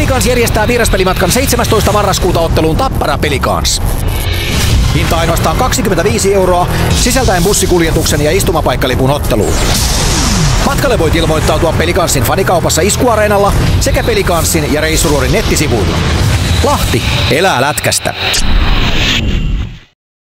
Pelikans järjestää vieraspelimatkan 17. marraskuuta otteluun Tappara Pelikans. Hinta ainoastaan 25 €, sisältäen bussikuljetuksen ja istumapaikkalipun otteluun. Matkalle voit ilmoittautua Pelikansin fanikaupassa Isku-areenalla sekä Pelikansin ja Reissuruorin nettisivuilla. Lahti elää lätkästä.